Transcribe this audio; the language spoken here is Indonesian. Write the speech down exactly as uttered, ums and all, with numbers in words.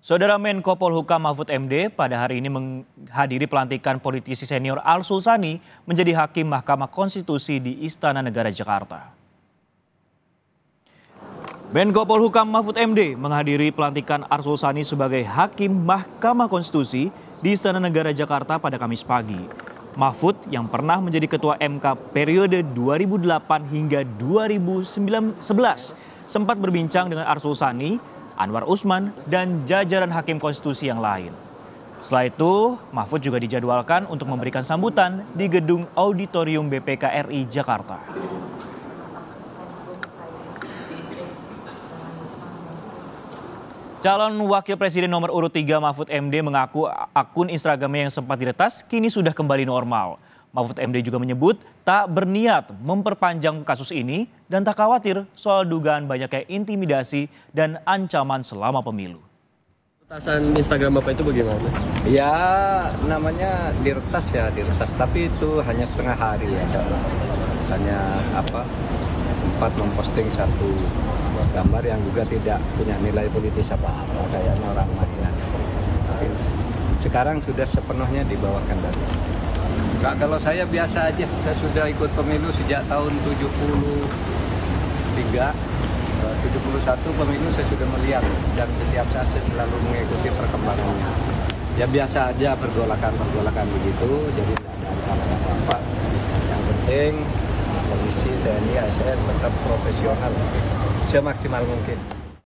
Saudara Menko Polhukam Mahfud M D pada hari ini menghadiri pelantikan politisi senior Arsul Sani menjadi Hakim Mahkamah Konstitusi di Istana Negara Jakarta. Menko Polhukam Mahfud M D menghadiri pelantikan Arsul Sani sebagai Hakim Mahkamah Konstitusi di Istana Negara Jakarta pada Kamis pagi. Mahfud yang pernah menjadi Ketua M K periode dua ribu delapan hingga dua ribu sebelas sempat berbincang dengan Arsul Sani, Anwar Usman, dan jajaran Hakim Konstitusi yang lain. Setelah itu, Mahfud juga dijadwalkan untuk memberikan sambutan di Gedung Auditorium B P K R I Jakarta. Calon Wakil Presiden nomor urut tiga Mahfud M D mengaku akun Instagramnya yang sempat diretas kini sudah kembali normal. Mahfud M D juga menyebut tak berniat memperpanjang kasus ini dan tak khawatir soal dugaan banyaknya intimidasi dan ancaman selama pemilu. Retasan Instagram Bapak itu bagaimana? Ya namanya diretas ya diretas, tapi itu hanya setengah hari ya. Hanya apa sempat memposting satu gambar yang juga tidak punya nilai politis apa-apa, kayaknya orang mainan. Sekarang sudah sepenuhnya di bawah kendali. Nah, kalau saya biasa aja, saya sudah ikut pemilu sejak tahun tujuh puluh tiga, tujuh puluh satu pemilu saya sudah melihat dan setiap saat saya selalu mengikuti perkembangannya. Ya biasa aja pergolakan-pergolakan begitu, jadi tidak ada ancaman apa-apa. Yang penting polisi, T N I, A S N tetap profesional semaksimal mungkin.